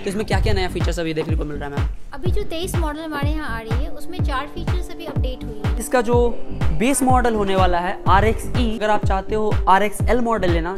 तो इसमें क्या क्या नया फीचर्स अभी देखने को मिल रहा है मैम? अभी जो 23 मॉडल हमारे यहाँ आ रही है उसमें 4 फीचर्स अभी अपडेट हुई है। इसका जो बेस मॉडल होने वाला है RXE, अगर आप चाहते हो RXL मॉडल लेना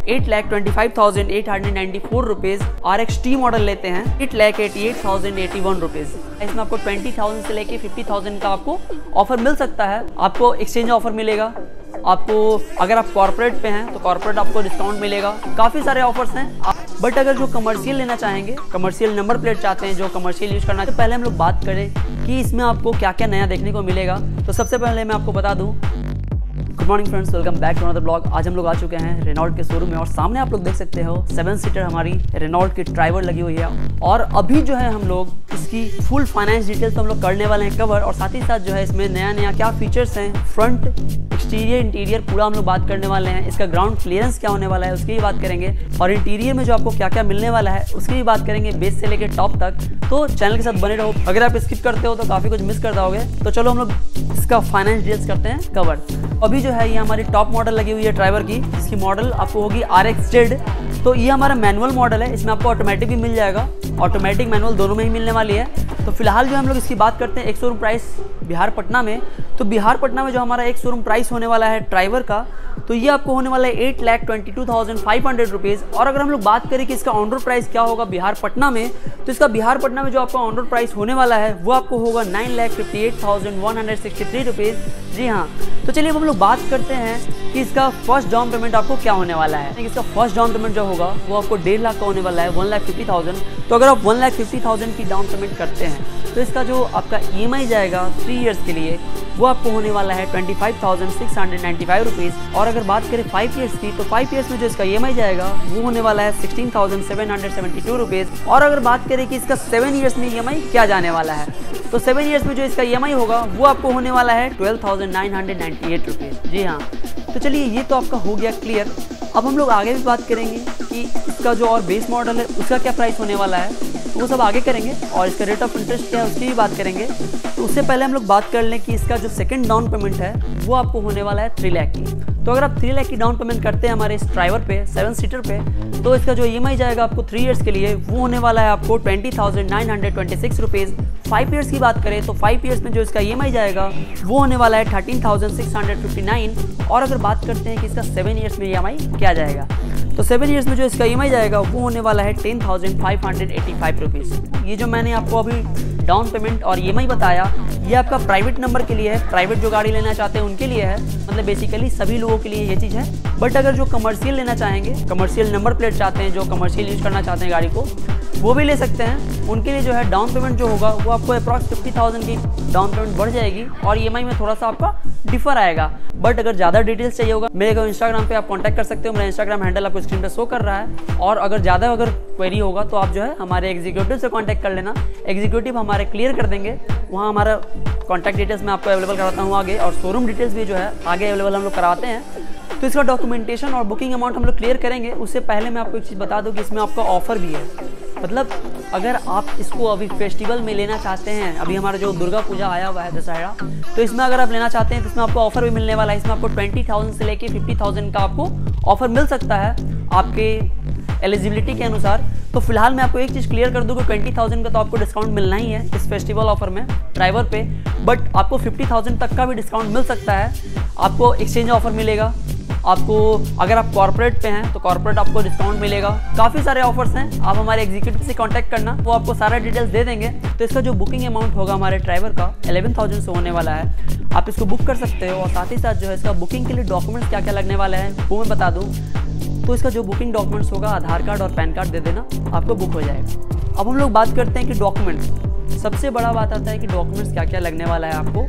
8,25,894 रुपीज, RXT मॉडल लेते हैं 8,88,081 रुपीज। इसमें आपको 20,000 से लेके 50,000 का आपको ऑफर मिल सकता है। आपको एक्सचेंज ऑफर मिलेगा, आपको अगर आप कॉर्पोरेट पे हैं तो कॉर्पोरेट आपको डिस्काउंट मिलेगा, काफ़ी सारे ऑफर्स हैं। बट अगर जो कमर्शियल लेना चाहेंगे, कमर्शियल नंबर प्लेट चाहते हैं, जो कमर्शियल यूज करना, तो पहले हम लोग बात करें कि इसमें आपको क्या क्या नया देखने को मिलेगा। तो सबसे पहले मैं आपको बता दूं, good morning friends, welcome back to another blog. आज हम लोग आ चुके हैं रेनॉल्ट के शोरूम में और सामने आप लोग देख सकते हो 7 सीटर हमारी रेनॉल्ट की ड्राइवर लगी हुई है। और अभी जो है हम लोग इसकी फुल फाइनेंस डिटेल्स हम लोग करने वाले हैं कवर, और साथ ही साथ जो है इसमें नया नया क्या फीचर्स हैं, फ्रंट एक्सटीरियर इंटीरियर पूरा हम लोग बात करने वाले हैं। इसका ग्राउंड क्लियरेंस क्या होने वाला है उसकी भी बात करेंगे, और इंटीरियर में जो आपको क्या क्या मिलने वाला है उसकी भी बात करेंगे, बेस से लेकर टॉप तक। तो चैनल के साथ बने रहो, अगर आप स्किप करते हो तो काफ़ी कुछ मिस कर जाओगे। तो चलो हम लोग इसका फाइनेंस डिटेल्स करते हैं कवर। अभी जो है ये हमारी टॉप मॉडल लगी हुई है ड्राइवर की, जिसकी मॉडल आपको होगी RXZ। तो ये हमारा मैनुअल मॉडल है, इसमें आपको ऑटोमेटिक भी मिल जाएगा, ऑटोमेटिक मैनुअल दोनों में ही मिलने वाली है। तो फिलहाल जो हम लोग इसकी बात करते हैं एक शोरूम प्राइस बिहार पटना में, तो बिहार पटना में जो हमारा एक शोरूम प्राइस होने वाला है ड्राइवर का, तो ये आपको होने वाला है 8,22,500 रुपीज़। और अगर हम लोग बात करें कि इसका ऑन रोड प्राइस क्या होगा बिहार पटना में, तो इसका बिहार पटना में जो आपका ऑन रोड प्राइस होने वाला है वो आपको होगा 9,58,163 रुपीज़। जी हाँ, तो चलिए अब हम लोग बात करते हैं कि इसका फर्स्ट डाउन पेमेंट आपको क्या होने वाला है। इसका फर्स्ट डाउन पेमेंट जो होगा वो आपको 1.5 लाख का होने वाला है, 1,50,000। तो अगर आप 1,50,000 की डाउन पेमेंट करते हैं तो इसका जो आपका EMI जाएगा 3 इयर्स के लिए वो आपको होने वाला है 25,695 रुपीज़। और अगर बात करें 5 इयर्स की, तो 5 इयर्स में जो इसका EMI जाएगा वो होने वाला है 16,772 रुपीज़। और अगर बात करें कि इसका 7 इयर्स में EMI क्या जाने वाला है, तो 7 इयर्स में जो इसका EMI होगा वो आपको होने वाला है 12,998 रुपीज़। जी हाँ, तो चलिए ये तो आपका हो गया क्लियर। अब हम लोग आगे भी बात करेंगे कि इसका जो और बेस मॉडल है उसका क्या प्राइस होने वाला है, तो वो सब आगे करेंगे, और इसका रेट ऑफ इंटरेस्ट क्या है उसकी भी बात करेंगे। तो उससे पहले हम लोग बात कर लें कि इसका जो सेकंड डाउन पेमेंट है वो आपको होने वाला है 3 लाख की। तो अगर आप 3 लाख की डाउन पेमेंट करते हैं हमारे इस ड्राइवर पे 7 सीटर पे, तो इसका जो EMI जाएगा आपको 3 इयर्स के लिए वो होने वाला है आपको 20,926 रुपीज़। 5 इयर्स की बात करें तो 5 इयर्स में जो इसका EMI जाएगा वो होने वाला है 13,659। और अगर बात करते हैं कि इसका 7 इयर्स में EMI क्या जाएगा, तो 7 इयर्स में जो इसका EMI जाएगा वो होने वाला है 10,585 रुपीज़। ये जो मैंने आपको अभी डाउन पेमेंट और EMI बताया, ये आपका प्राइवेट नंबर के लिए है, प्राइवेट जो गाड़ी लेना चाहते हैं उनके लिए है, मतलब बेसिकली सभी लोगों के लिए ये चीज़ है। बट अगर जो कमर्शियल लेना चाहेंगे, कमर्शियल नंबर प्लेट चाहते हैं, जो कमर्शियल यूज करना चाहते हैं गाड़ी को, वो भी ले सकते हैं। उनके लिए जो है डाउन पेमेंट जो होगा वो आपको अप्रॉक्स 50,000 की डाउन पेमेंट बढ़ जाएगी, और EMI में थोड़ा सा आपका डिफर आएगा। बट अगर ज़्यादा डिटेल्स चाहिए होगा मेरे को इंस्टाग्राम पे आप कांटेक्ट कर सकते हो, मेरा इंस्टाग्राम हैंडल आपको स्क्रीन पे शो कर रहा है। और अगर ज़्यादा क्वेरी होगा तो आप जो है हमारे एग्जीक्यूटिव से कांटेक्ट कर लेना, एग्जीक्यूटिव हमारे क्लियर कर देंगे। वहाँ हमारा कॉन्टैक्ट डिटेल्स मैं आपको अवेलेबल कराता हूँ आगे, और शोरूम डिटेल्स भी जो है आगे अवेलेबल हम लोग कराते हैं। तो इसका डॉक्यूमेंटेशन और बुकिंग अमाउंट हम लोग क्लियर करेंगे। उससे पहले मैं आपको एक चीज़ बता दूँ कि इसमें आपका ऑफर भी है, मतलब अगर आप इसको अभी फेस्टिवल में लेना चाहते हैं, अभी हमारा जो दुर्गा पूजा आया हुआ है दशहरा, तो इसमें अगर आप लेना चाहते हैं तो इसमें आपको ऑफर भी मिलने वाला है। इसमें आपको 20,000 से लेके 50,000 का आपको ऑफर मिल सकता है आपके एलिजिबिलिटी के अनुसार। तो फिलहाल मैं आपको एक चीज़ क्लियर कर दूँ कि 20,000 का तो आपको डिस्काउंट मिलना ही है इस फेस्टिवल ऑफर में ड्राइवर पे, बट आपको 50,000 तक का भी डिस्काउंट मिल सकता है। आपको एक्सचेंज ऑफर मिलेगा, आपको अगर आप कॉर्पोरेट पे हैं तो कॉर्पोरेट आपको डिस्काउंट मिलेगा, काफ़ी सारे ऑफर्स हैं। आप हमारे एग्जीक्यूटिव से कांटेक्ट करना, वो आपको सारा डिटेल्स दे देंगे। तो इसका जो बुकिंग अमाउंट होगा हमारे ड्राइवर का 11,000 से होने वाला है, आप इसको बुक कर सकते हो। और साथ ही साथ जो है इसका बुकिंग के लिए डॉक्यूमेंट्स क्या क्या लगने वाले हैं वो मैं बता दूँ। तो इसका जो बुकिंग डॉक्यूमेंट्स होगा आधार कार्ड और पैन कार्ड दे देना, आपको बुक हो जाएगा। अब हम लोग बात करते हैं कि डॉक्यूमेंट्स, सबसे बड़ा बात आता है कि डॉक्यूमेंट्स क्या क्या लगने वाला है आपको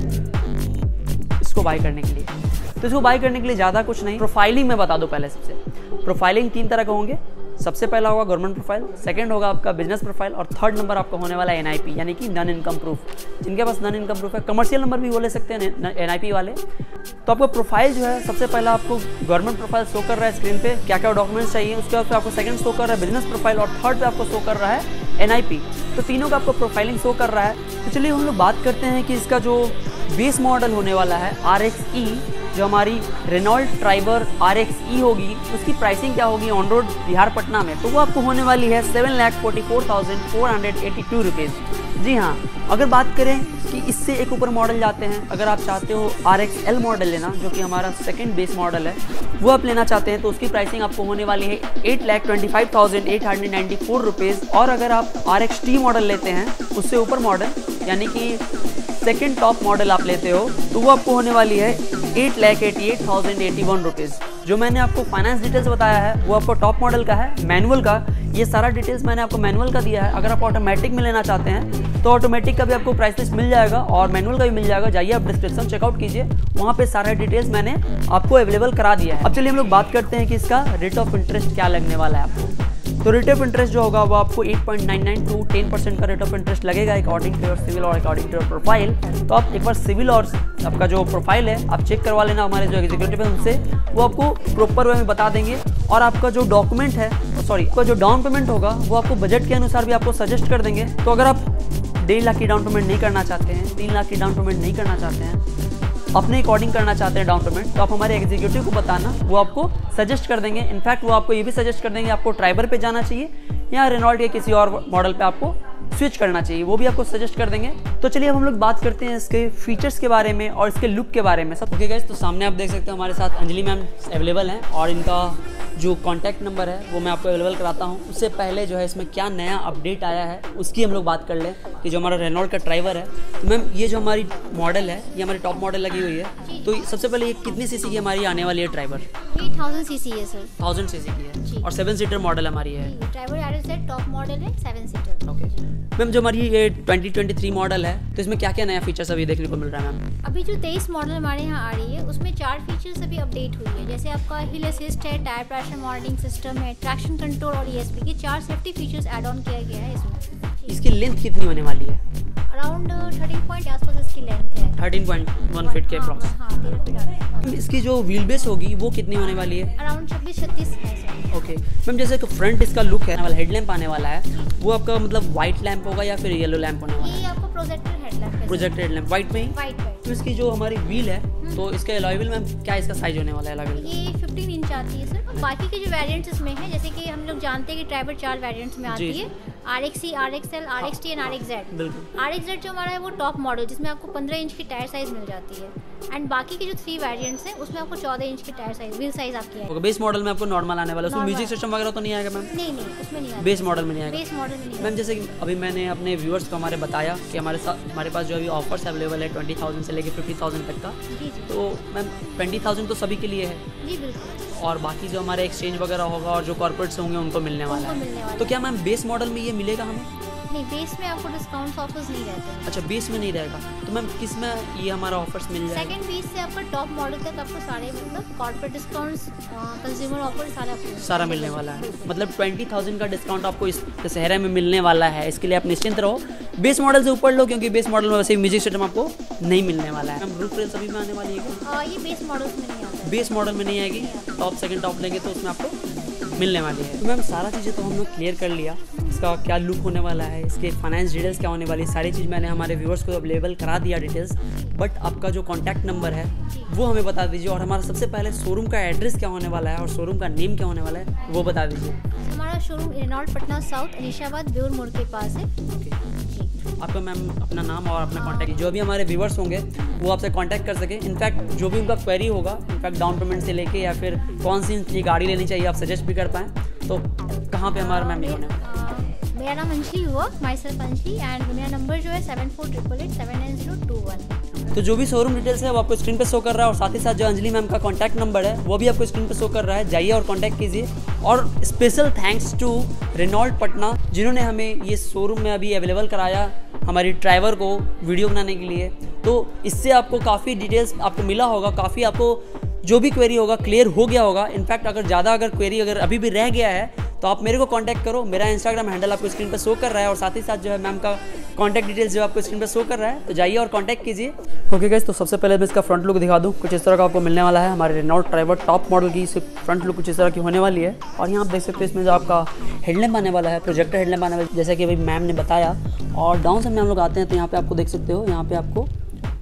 इसको बाय करने के लिए। तो इसको बाय करने के लिए ज़्यादा कुछ नहीं, प्रोफाइलिंग में बता दो पहले। सबसे प्रोफाइलिंग 3 तरह के होंगे। सबसे पहला होगा गवर्नमेंट प्रोफाइल, सेकंड होगा आपका बिजनेस प्रोफाइल, और थर्ड नंबर आपका होने वाला है NIP यानी कि नॉन इनकम प्रूफ। जिनके पास नॉन इनकम प्रूफ है, कमर्शियल नंबर भी वो ले सकते हैं NIP वाले। तो आपका प्रोफाइल जो है, सबसे पहला आपको गवर्नमेंट प्रोफाइल शो कर रहा है स्क्रीन पे, क्या क्या डॉक्यूमेंट्स चाहिए। उसके बाद आपको सेकंड शो कर रहा है बिजनेस प्रोफाइल, और थर्ड पे आपको शो कर रहा है NIP। तो तीनों का आपको प्रोफाइलिंग शो कर रहा है। तो चलिए हम लोग बात करते हैं कि इसका जो बेस मॉडल होने वाला है RXE, जो हमारी रेनॉल्ट ट्राइबर RXE होगी उसकी प्राइसिंग क्या होगी ऑन रोड बिहार पटना में, तो वो आपको होने वाली है 7,44,482 रुपीज़। जी हाँ, अगर बात करें कि इससे एक ऊपर मॉडल जाते हैं, अगर आप चाहते हो RXL मॉडल लेना जो कि हमारा सेकंड बेस मॉडल है, वो आप लेना चाहते हैं तो उसकी प्राइसिंग आपको होने वाली है 8,25,894 रुपीज़। और अगर आप RXT मॉडल लेते हैं उससे ऊपर मॉडल यानी कि सेकंड टॉप मॉडल आप लेते हो तो वो आपको होने वाली है 8,88,081 रुपीज़। जो मैंने आपको फाइनेंस डिटेल्स बताया है वो आपको टॉप मॉडल का है, मैनुअल का ये सारा डिटेल्स मैंने आपको मैनुअल का दिया है। अगर आप ऑटोमेटिक में लेना चाहते हैं तो ऑटोमेटिक का भी आपको प्राइस लिस्ट मिल जाएगा और मैनुअल का भी मिल जाएगा। जाइए आप डिस्क्रिप्शन चेकआउट कीजिए, वहाँ पे सारा डिटेल्स मैंने आपको अवेलेबल करा दिया है। अब चलिए हम लोग बात करते हैं कि इसका रेट ऑफ इंटरेस्ट क्या लगने वाला है आपको। तो रेट ऑफ इंटरेस्ट जो होगा वो आपको 8.99 टू 10% का रेट ऑफ इंटरेस्ट लगेगा अकॉर्डिंग टू योर सिविल और अकॉर्डिंग टू योर प्रोफाइल। तो आप एक बार सिविल और आपका जो प्रोफाइल है आप चेक करवा लेना हमारे जो एग्जीक्यूटिव है उनसे, वो आपको प्रॉपर वे में बता देंगे। और आपका जो डॉक्यूमेंट है आपका जो डाउन पेमेंट होगा वो आपको बजट के अनुसार भी आपको सजेस्ट कर देंगे। तो अगर आप 1.5 लाख की डाउन पेमेंट नहीं करना चाहते हैं, 3 लाख की डाउन पेमेंट नहीं करना चाहते हैं, अपने अकॉर्डिंग करना चाहते हैं डाउन पेमेंट, तो आप हमारे एग्जीक्यूटिव को बताना, वो आपको सजेस्ट कर देंगे। इनफैक्ट वो आपको ये भी सजेस्ट कर देंगे आपको ट्राइबर पे जाना चाहिए या रेनॉल्ट के किसी और मॉडल पे आपको स्विच करना चाहिए, वो भी आपको सजेस्ट कर देंगे। तो चलिए अब हम लोग बात करते हैं इसके फीचर्स के बारे में और इसके लुक के बारे में सब। ओके गाइस, तो सामने आप देख सकते हो हमारे साथ अंजलि मैम अवेलेबल हैं और इनका जो कॉन्टैक्ट नंबर है वो मैं आपको अवेलेबल कराता हूँ। उससे पहले जो है इसमें क्या नया अपडेट आया है उसकी हम लोग बात कर लें कि जो हमारा रेनॉल्ट का ड्राइवर है। तो मैम ये जो हमारी मॉडल है ये हमारी टॉप मॉडल लगी हुई है, तो सबसे पहले ये कितनी सीसी की हमारी आने वाली है ड्राइवर? 1000 सीसी है सर। 1000 सीसी की है और 7 सीटर मॉडल हमारी है। ड्राइवर RXZ टॉप मॉडल है 7 सीटर। ओके मैम, जो हमारी ये 2023 मॉडल है तो इसमें क्या क्या नया फीचर्स अभी देखने को मिल रहा है मैम? अभी जो 23 मॉडल हमारे यहाँ आ रही है उसमें 4 फीचर्स अभी अपडेट हुई है, जैसे आपका हिल असिस्ट है, टायर प्रेशर मॉनिटरिंग सिस्टम है, ट्रैक्शन कंट्रोल और ESP के 4 सेफ्टी फीचर्स ऐड ऑन किया गया है इसमें। इसकी लेंथ कितनी होने वाली है? अराउंड 13 पॉइंट के आसपास इसकी लेंथ है। 13.1 फीट के अप्रॉक्स। हाँ 13 फीट आती है। इसकी जो व्हील बेस होगी वो कितनी होने वाली है? अराउंड 26-36 है सर। ओके मैम, जैसे कि फ्रंट इसका लुक है वाला हेडलैम्प आने वाला है वो आपका मतलब वाइट लैंप होगा या फिर येलो लैंप होने वाला है? ये आपको प्रोजेक्टर हेडलैम्प है। प्रोजेक्टर हेडलैम्प वाइट में ही? वाइट। तो इसकी जो हमारी व्हील है तो इसका अलॉय व्हील मैम क्या इसका साइज होने वाला है अलग? ये 15 इंच आती है सर। बाकी के जो वेरिएंट्स इसमें हैं, जैसे कि हम लोग जानते हैं कि ड्राइवर 4 वेरिएंट्स में आती है, RXE, RXL, RXT and RXZ। बिल्कुल। RXZ जो हमारा है वो टॉप मॉडल जिसमें आपको 15 इंच की टायर साइज मिल जाती है, एंड बाकी के जो 3 वेरिएंट्स हैं उसमें आपको 14 इंच की टायर साइज व्हील साइज आपकी है। ओके, बेस मॉडल में आपको नॉर्मल आने वाला है, उसमें म्यूजिक सिस्टम वगैरह तो नहीं आएगा मैम? नहीं उसमें नहीं आएगा। बेस मॉडल में नहीं आएगा? बेस मॉडल में नहीं। मैम जैसे कि अभी मैंने अपने व्यूअर्स को हमारे बताया कि हमारे पास जो अभी ऑफर्स अवेलेबल है 20,000 से लेकर 50,000 तक का, तो मैम 20,000 तो सभी के लिए है जी बिल्कुल, और बाकी जो हमारे एक्सचेंज वगैरह होगा और जो कॉर्पोरेट्स होंगे उनको मिलने वाला है। तो क्या मैम बेस मॉडल में ये मिलेगा हमें? नहीं, बेस में आपको डिस्काउंट ऑफर्स नहीं रहते हैं। अच्छा, बेस में नहीं रहेगा, तो मैम किस में ये हमारा ऑफर्स मिल जाएगा? सेकंड बेस से आपको टॉप मॉडल तक आपको सारे मतलब कॉर्पोरेट डिस्काउंट्स, कंज्यूमर ऑफर सारा मिलने वाला है। मतलब 20,000 का डिस्काउंट आपको इस दशहरे में मिलने वाला है, इसके लिए आप निश्चिंत रहो। बेस मॉडल से ऊपर लो क्योंकि बेस मॉडल में वैसे म्यूजिक सिस्टम आपको नहीं मिलने वाला है। मैम रूफ रेल सभी में आने वाली है? ये बेस मॉडल्स में नहीं आता है। बेस मॉडल में नहीं आएगी, टॉप सेकंड टॉप लेंगे तो उसमें आपको मिलने वाली है। तो मैम सारा चीज़ें तो हम लोग क्लियर कर लिया, इसका क्या लुक होने वाला है, इसके फाइनेंस डिटेल्स क्या होने वाली है, सारी चीज़ मैंने हमारे व्यूअर्स को अवेलेबल करा दिया डिटेल्स। बट आपका जो कॉन्टैक्ट नंबर है वो हमें बता दीजिए, और हमारा सबसे पहले शोरूम का एड्रेस क्या होने वाला है और शोरूम का नेम क्या होने वाला है वो बता दीजिए। हमारा showroom Renault Patna south Anishabad Beur मोड़ के पास है। आपका मैम अपना नाम और अपना कॉन्टैक्ट, जो भी हमारे व्यूअर्स होंगे वो आपसे कांटेक्ट कर सके। इनफैक्ट जो भी उनका क्वेरी होगा, इनफैक्ट डाउन पेमेंट से लेके या फिर कौन सी गाड़ी लेनी चाहिए आप सजेस्ट भी कर पाएँ, तो कहाँ पे हमारा मैम ये होने वाला है? मेरा नाम अंजलि हुआ, माई सेल्फ अंजलि, एंड मेरा नंबर जो है 7488879021। तो जो भी शोरूम डिटेल्स है वो आपको स्क्रीन पे शो कर रहा है, और साथ ही साथ जो अंजलि मैम का कॉन्टैक्ट नंबर है वो भी आपको स्क्रीन पे शो कर रहा है। जाइए और कॉन्टैक्ट कीजिए। और special thanks to Renault Patna जिन्होंने हमें ये शोरूम में अभी अवेलेबल कराया हमारी ड्राइवर को वीडियो बनाने के लिए। तो इससे आपको काफ़ी डिटेल्स आपको मिला होगा, काफ़ी आपको जो भी क्वेरी होगा क्लियर हो गया होगा। इनफैक्ट अगर क्वेरी अगर अभी भी रह गया है तो आप मेरे को कांटेक्ट करो, मेरा इंस्टाग्राम हैंडल आपको स्क्रीन पर शो कर रहा है, और साथ ही साथ जो है मैम का कांटेक्ट डिटेल्स जो आपको स्क्रीन पर शो कर रहा है, तो जाइए और कांटेक्ट कीजिए। ओके गाइस, तो सबसे पहले मैं इसका फ्रंट लुक दिखा दूँ। कुछ इस तरह का आपको मिलने वाला है। हमारे रेनॉल्ट ड्राइवर टॉप मॉडल की फ्रंट लुक कुछ इस तरह की होने वाली है। और यहाँ आप देख सकते हो इसमें जो आपका हेडलैम्प आने वाला है, प्रोजेक्टर हेडलैम्प आने वाला है, जैसा कि अभी मैम ने बताया। और डाउन से हम लोग आते हैं तो यहाँ पे आपको देख सकते हो, यहाँ पे आपको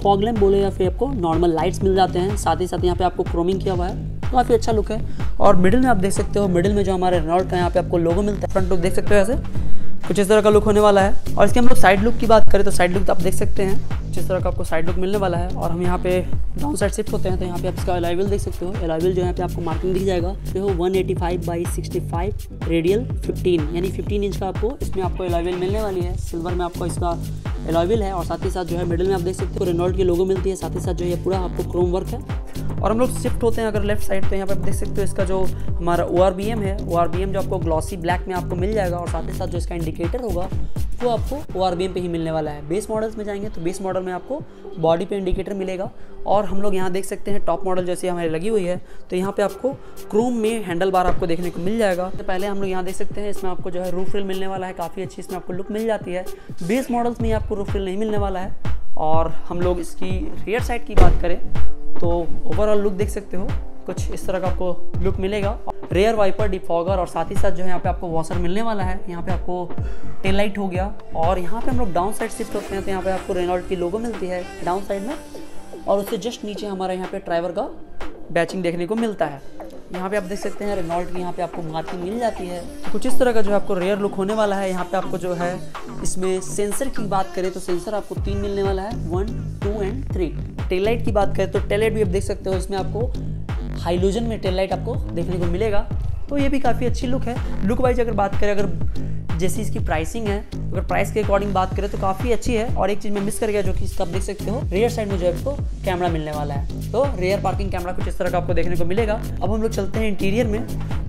फॉग लैम्प बोले या फिर आपको नॉर्मल लाइट्स मिल जाते हैं। साथ ही साथ यहाँ पे आपको क्रोमिंग किया हुआ है, तो काफ़ी अच्छा लुक है। और मिडिल में आप देख सकते हो, मिडिल में जो हमारे रेनॉल्ट का यहाँ पे आपको लोगो मिलता है। फ्रंट लुक देख सकते हो, ऐसे कुछ इस तरह का लुक होने वाला है। और इसके हम लोग साइड लुक की बात करें तो साइड लुक आप देख सकते हैं जिस तरह का आपको साइड लुक मिलने वाला है। और हम यहाँ पे डाउन साइड शिफ्ट होते हैं तो यहाँ पे आप इसका एलॉय व्हील देख सकते हो। एलॉय व्हील जो यहाँ पे आपको मार्किंग दिख जाएगा, तो 185/65 रेडियल 15 यानी 15 इंच का आपको इसमें आपको एलॉय व्हील मिलने वाली है। सिल्वर में आपको इसका एलॉय व्हील है। और साथ ही साथ जो है मिडिल में आप देख सकते हो रेनॉल्ट की लोगो मिलती है। साथ ही साथ जो है पूरा आपको क्रोम वर्क है। और हम लोग शिफ्ट होते हैं अगर लेफ्ट साइड, तो यहाँ पे आप देख सकते हो इसका जो हमारा ORBM है, ORBM जो आपको ग्लॉसी ब्लैक में आपको मिल जाएगा। और साथ ही साथ जो इसका इंडिकेटर होगा वो आपको ORBM पे ही मिलने वाला है। बेस मॉडल्स में जाएंगे तो बेस मॉडल में आपको बॉडी पे इंडिकेटर मिलेगा। और हम लोग यहाँ देख सकते हैं टॉप मॉडल जैसे हमारी लगी हुई है, तो यहाँ पे आपको क्रोम में हैंडल बार आपको देखने को मिल जाएगा। तो पहले हम लोग यहाँ देख सकते हैं इसमें आपको जो है रूफ रिल मिलने वाला है, काफ़ी अच्छी इसमें आपको लुक मिल जाती है। बेस मॉडल्स में आपको रूफ रिल नहीं मिलने वाला है। और हम लोग इसकी रियर साइड की बात करें तो ओवरऑल लुक देख सकते हो, कुछ इस तरह का आपको लुक मिलेगा। रेयर वाइपर, डिफॉगर और साथ ही साथ जो है यहाँ पे आपको वॉशर मिलने वाला है। यहाँ पे आपको टेल लाइट हो गया। और यहाँ पे हम लोग डाउन साइड शिफ्ट होते हैं तो यहाँ पे आपको रेनॉल्ट की लोगो मिलती है डाउन साइड में। और उससे जस्ट नीचे हमारा यहाँ पे ड्राइवर का बैचिंग देखने को मिलता है। यहाँ पे आप देख सकते हैं रेनॉल्ट की यहाँ पे आपको मार्किंग मिल जाती है। तो कुछ इस तरह का जो है आपको रेयर लुक होने वाला है। यहाँ पे आपको जो है इसमें सेंसर की बात करें तो सेंसर आपको 3 मिलने वाला है, 1, 2 एंड 3। टेल लाइट की बात करें तो टेल लाइट भी आप देख सकते हो, इसमें आपको हाइलोजन में टेल लाइट आपको देखने को मिलेगा। तो ये भी काफ़ी अच्छी लुक है। लुक वाइज अगर बात करें, अगर जैसी इसकी प्राइसिंग है, अगर प्राइस के अकॉर्डिंग बात करें तो काफ़ी अच्छी है। और एक चीज़ मैं मिस कर गया जो कि इसका आप देख सकते हो, रेयर साइड में जो है आपको कैमरा मिलने वाला है। तो रेयर पार्किंग कैमरा कुछ इस तरह का आपको देखने को मिलेगा। अब हम लोग चलते हैं इंटीरियर में।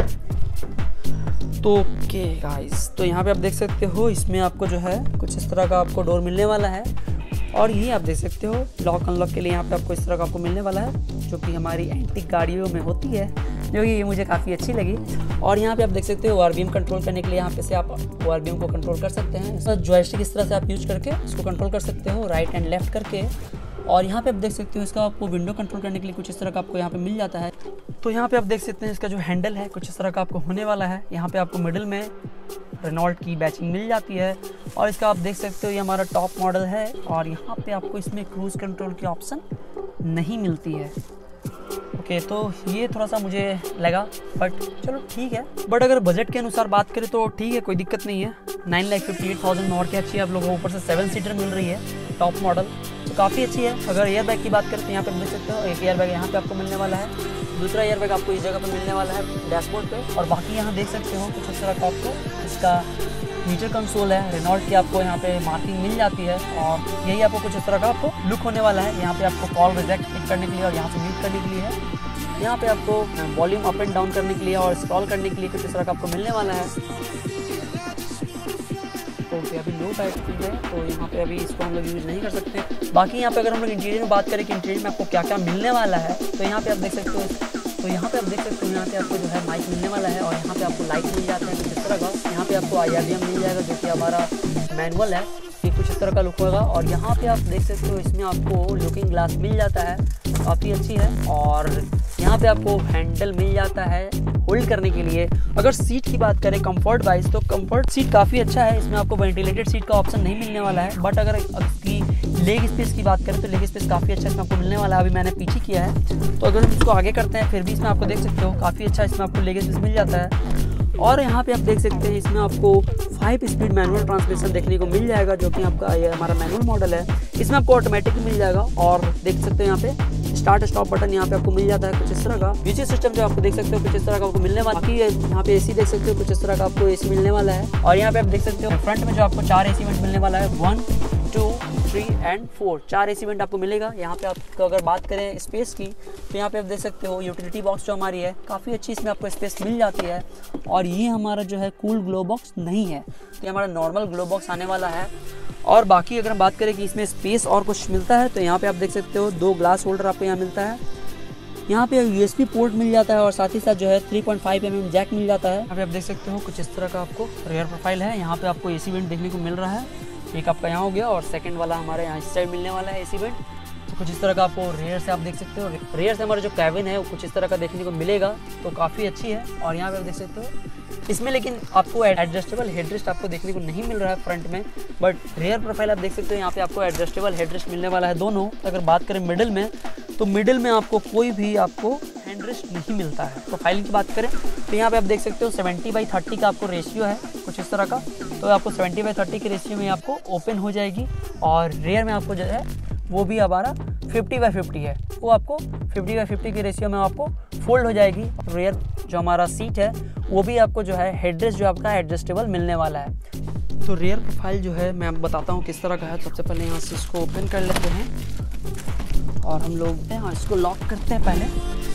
तो ओके गाइस, तो यहाँ पे आप देख सकते हो इसमें आपको जो है कुछ इस तरह का आपको डोर मिलने वाला है। और ये आप देख सकते हो लॉक अनलॉक के लिए यहाँ पे आपको इस तरह का आपको मिलने वाला है, जो कि हमारी एंटीक गाड़ियों में होती है, जो कि ये मुझे काफ़ी अच्छी लगी। और यहाँ पे आप देख सकते हो ORBM कंट्रोल करने के लिए यहाँ पे से आप ORBM को कंट्रोल कर सकते हैं। इसका जॉयस्टिक इस तरह से आप यूज करके इसको कंट्रोल कर सकते हो, राइट एंड लेफ्ट करके। और यहाँ पे आप देख सकते हो इसका आपको विंडो कंट्रोल करने के लिए कुछ इस तरह का आपको यहाँ पे मिल जाता है। तो यहाँ पे आप देख सकते हैं इसका जो हैंडल है कुछ इस तरह का आपको होने वाला है। यहाँ पे आपको मिडिल में रेनॉल्ट की बैचिंग मिल जाती है। और इसका आप देख सकते हो ये हमारा टॉप मॉडल है। और यहाँ पे आपको इसमें क्रूज कंट्रोल की ऑप्शन नहीं मिलती है। ओके, तो ये थोड़ा सा मुझे लगा, बट चलो ठीक है। बट अगर बजट के अनुसार बात करें तो ठीक है, कोई दिक्कत नहीं है। 9,58,000 में और क्या अच्छी है, आप लोगों को ऊपर से 7 सीटर मिल रही है टॉप मॉडल, तो काफ़ी अच्छी है। अगर एयर बैग की बात करें तो यहाँ पे देख सकते हो एक एयर बैग यहाँ पे आपको मिलने वाला है, दूसरा एयर बैग आपको इस जगह पे मिलने वाला है डैशबोर्ड पे। और बाकी यहाँ देख सकते हो कुछ इस तरह का आपको इसका मीटर कंसोल है, रेनॉल्ट की आपको यहाँ पे मार्किंग मिल जाती है। और यही आपको कुछ इस तरह का आपको लुक होने वाला है। यहाँ पे आपको कॉल रिजेक्ट पिक करने के लिए और यहाँ से म्यूट करने के लिए है। यहाँ पे आपको वॉल्यूम अप एंड डाउन करने के लिए और स्क्रॉल करने के लिए कुछ इस तरह का आपको मिलने वाला है। ओके, अभी लो बैटरी है तो यहाँ पे अभी इसको हम लोग यूज़ नहीं कर सकते। बाकी यहाँ पे अगर हम लोग इंटीरियर में बात करें कि इंटीरियर में आपको क्या क्या मिलने वाला है, तो यहाँ पे आप देख सकते हो, यहाँ पे आपको जो है माइक मिलने वाला है। और यहाँ पे आपको लाइट मिल जाता है कुछ इस तरह का। यहाँ पे आपको IRDM मिल जाएगा जो कि हमारा मैनुअल है, ये कुछ इस तरह का लुक होगा। और यहाँ पे आप देख सकते हो इसमें आपको लुकिंग ग्लास मिल जाता है, काफ़ी अच्छी है। और यहाँ पे आपको हैंडल मिल जाता है होल्ड करने के लिए। अगर सीट की बात करें कंफर्ट वाइज तो कंफर्ट सीट काफ़ी अच्छा है। इसमें आपको वेंटिलेटेड सीट का ऑप्शन नहीं मिलने वाला है। बट अगर इसकी लेग स्पेस की बात करें तो लेग स्पेस काफ़ी अच्छा इसमें आपको मिलने वाला है। अभी मैंने पीछे किया है, तो अगर हम इसको आगे करते हैं फिर भी इसमें आपको देख सकते हो काफ़ी अच्छा इसमें आपको लेग स्पेस मिल जाता है। और यहाँ पे आप देख सकते हैं इसमें आपको 5 स्पीड मैनुअल ट्रांसमिशन देखने को मिल जाएगा, जो कि आपका ये हमारा मैनुअल मॉडल है। इसमें आपको ऑटोमेटिक मिल जाएगा। और देख सकते हो यहाँ पे स्टार्ट स्टॉप बटन यहाँ पे आपको मिल जाता है कुछ इस तरह का। म्यूजिक सिस्टम जो आपको देख सकते हो कुछ इस तरह का आपको मिलने वाला है। यहाँ पे AC देख सकते हो कुछ इस तरह का आपको AC मिलने वाला है। और यहाँ पे आप देख सकते हो फ्रंट में जो आपको 4 AC वेंट मिलने वाला है, 1, 2, 3 एंड 4 4 AC वेंट आपको मिलेगा। यहाँ पे आपको अगर बात करें स्पेस की तो यहाँ पे आप देख सकते हो यूटिलिटी बॉक्स जो हमारी है काफ़ी अच्छी इसमें आपको स्पेस मिल जाती है। और ये हमारा जो है कूल ग्लो बॉक्स नहीं है, तो ये हमारा नॉर्मल ग्लो बॉक्स आने वाला है। और बाकी अगर हम बात करें कि इसमें स्पेस और कुछ मिलता है तो यहाँ पे आप देख सकते हो 2 ग्लास होल्डर आपको यहाँ मिलता है। यहाँ पे USB पोर्ट मिल जाता है और साथ ही साथ जो है 3.5 mm जैक मिल जाता है। यहाँ पे आप देख सकते हो कुछ इस तरह का आपको रेयर प्रोफाइल है। यहाँ पे आपको AC वेंट देखने को मिल रहा है, एक आपका यहाँ हो गया और सेकंड वाला हमारे यहाँ इस साइड मिलने वाला है AC वेंट। तो कुछ इस तरह का आपको रेयर से आप देख सकते हो, रेयर से हमारा जो कैबिन है वो कुछ इस तरह का देखने को मिलेगा, तो काफ़ी अच्छी है। और यहाँ पे आप देख सकते हो इसमें लेकिन आपको एडजस्टेबल हेडरेस्ट आपको देखने को नहीं मिल रहा है फ्रंट में, बट रेयर प्रोफाइल आप देख सकते हो यहाँ पे आपको एडजस्टेबल हेडरेस्ट मिलने वाला है दोनों। अगर बात करें मिडिल में, तो मिडिल में आपको कोई भी आपको हैंडरेस्ट नहीं मिलता है। प्रोफाइलिंग की बात करें तो यहाँ पे आप देख सकते हो 70/30 का आपको रेशियो है कुछ इस तरह का, तो आपको 70/30 के रेशियो में आपको ओपन हो जाएगी। और रेयर में आपको जो है वो भी हमारा 50/50 है, वो आपको 50/50 के रेशियो में आपको फोल्ड हो जाएगी। रेयर जो हमारा सीट है वो भी आपको जो है हेडरेस्ट जो आपका एडजस्टेबल मिलने वाला है। तो रेयर प्रोफाइल जो है मैं आपको बताता हूँ किस तरह का है। सबसे पहले यहाँ से इसको ओपन कर लेते हैं और हम लोग यहाँ इसको लॉक करते हैं पहले।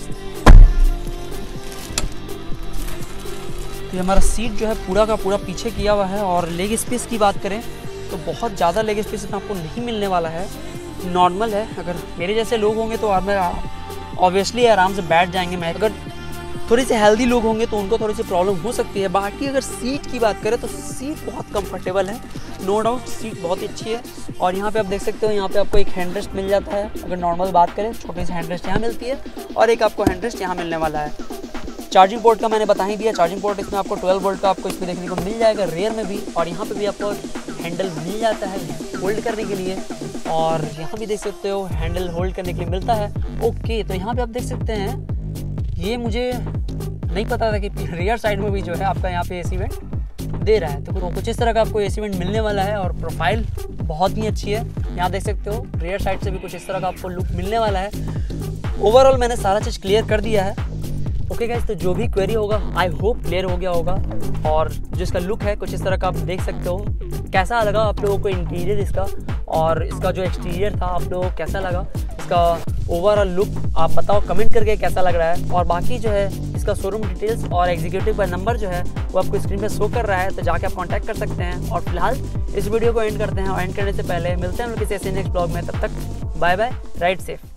तो हमारा सीट जो है पूरा का पूरा पीछे किया हुआ है। और लेग स्पेस की बात करें तो बहुत ज़्यादा लेग स्पेस इसमें आपको नहीं मिलने वाला है, नॉर्मल है। अगर मेरे जैसे लोग होंगे तो ऑब्वियसली आराम से बैठ जाएंगे। मैं अगर थोड़ी सी हेल्दी लोग होंगे तो उनको थोड़ी सी प्रॉब्लम हो सकती है। बाकी अगर सीट की बात करें तो सीट बहुत कंफर्टेबल है, नो डाउट सीट बहुत ही अच्छी है। और यहाँ पे आप देख सकते हो यहाँ पे आपको एक हैंडरेस्ट मिल जाता है। अगर नॉर्मल बात करें छोटी सी हैंडरेस्ट यहाँ मिलती है और एक आपको हैंडरेस्ट यहाँ मिलने वाला है। चार्जिंग पोर्ट का मैंने बता ही दिया, चार्जिंग पोर्ट इसमें आपको 12 वोल्ट का आपको इसमें देखने को मिल जाएगा रेयर में भी। और यहाँ पे भी आपको हैंडल मिल जाता है होल्ड करने के लिए, और यहाँ भी देख सकते हो हैंडल होल्ड करने के लिए मिलता है। ओके, तो यहाँ पे आप देख सकते हैं, ये मुझे नहीं पता था कि रेयर साइड में भी जो है आपका यहाँ पे एसी वेंट दे रहा है। तो कुछ इस तरह का आपको एसी वेंट मिलने वाला है और प्रोफाइल बहुत ही अच्छी है। यहाँ देख सकते हो रेयर साइड से भी कुछ इस तरह का आपको लुक मिलने वाला है। ओवरऑल मैंने सारा चीज़ क्लियर कर दिया है। ओके गाइस, तो जो भी क्वेरी होगा आई होप क्लियर हो गया होगा। और जो इसका लुक है कुछ इस तरह का आप देख सकते हो। कैसा लगा आप लोगों को इंटीरियर इसका, और इसका जो एक्सटीरियर था आप लोगों को कैसा लगा, इसका ओवरऑल लुक आप बताओ कमेंट करके कैसा लग रहा है। और बाकी जो है इसका शोरूम डिटेल्स और एग्जीक्यूटिव का नंबर जो है वो आपको स्क्रीन पे शो कर रहा है, तो जाके आप कांटेक्ट कर सकते हैं। और फिलहाल इस वीडियो को एंड करते हैं, और एंड करने से पहले मिलते हैं हम लोग किसी ऐसे नेक्स्ट ब्लॉग में। तब तक बाय बाय, राइड सेफ।